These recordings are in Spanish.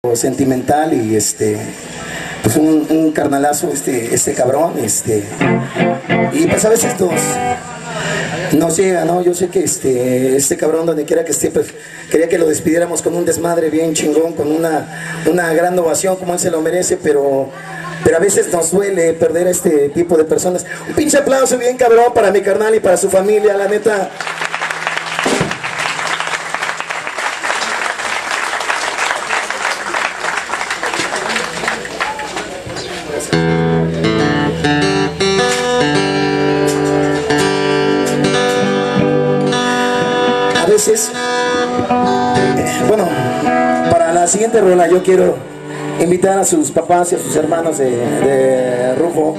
sentimental y pues un carnalazo este cabrón, y pues a veces nos llega, ¿no? Yo sé que este cabrón, donde quiera que esté, pues quería que lo despidiéramos con un desmadre bien chingón, con una gran ovación como él se lo merece, pero a veces nos duele perder a este tipo de personas. Un pinche aplauso bien cabrón para mi carnal y para su familia, la neta. A veces, bueno, para la siguiente rola yo quiero invitar a sus papás y a sus hermanos de Rufo.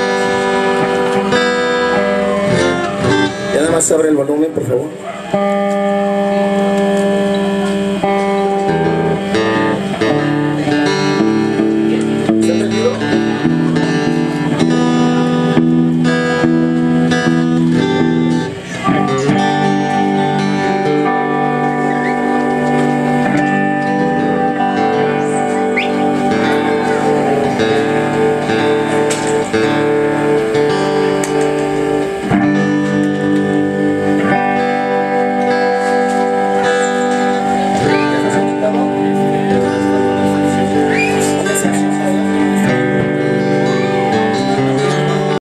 Ya nada más abre el volumen, por favor.